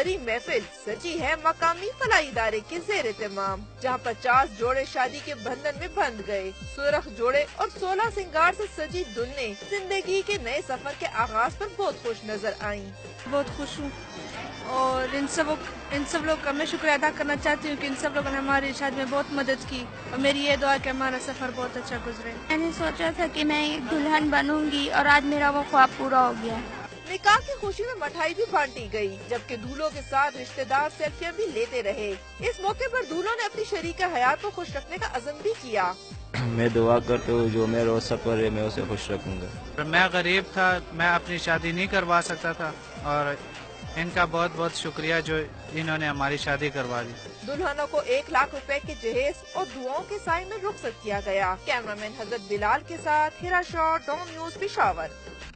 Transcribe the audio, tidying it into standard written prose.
بھری محفل سجی ہے مقامی فلاحی ادارے کے زیر اہتمام، جہاں 50 جوڑے شادی کے بندھن میں بندھ گئے۔ سرخ جوڑے اور 16 سنگار سے سجی دلہنیں زندگی کے نئے سفر کے آغاز پر بہت خوش نظر آئیں۔ بہت خوش ہوں اور ان سب لوگ کا میں شکریہ ادا کرنا چاہتی ہوں کہ ان سب لوگوں نے ہماری شادی میں بہت مدد کی، اور میری یہ دعا کہ ہمارا سفر بہت اچھا گزرے۔ میں نے سوچا تھا کہ میں ایک دلہن بنوں گی اور آج میرا وہ خواب پورا ہو گیا۔ نکاح کی خوشی میں مٹھائی بھی بانٹی گئی، جبکہ دولہوں کے ساتھ رشتہ دار سیلفیاں بھی لیتے رہے۔ اس موقع پر دولہوں نے اپنی شریکہ حیات کو خوش رکھنے کا عزم بھی کیا۔ میں دعا کرتا ہوں جو میرا سفر ہے میں اسے خوش رکھوں گا۔ میں غریب تھا، میں اپنی شادی نہیں کروا سکتا تھا، اور ان کا بہت بہت شکریہ جو انہوں نے ہماری شادی کروا دی۔ دلہنوں کو 1,00,000 روپے کے جہیز اور دعاؤں کے سائے میں رخصت کیا گیا۔ کیمرہ مین حضرت بلال کے ساتھ ہیرا شاہ، ڈون نیوز، پشاور۔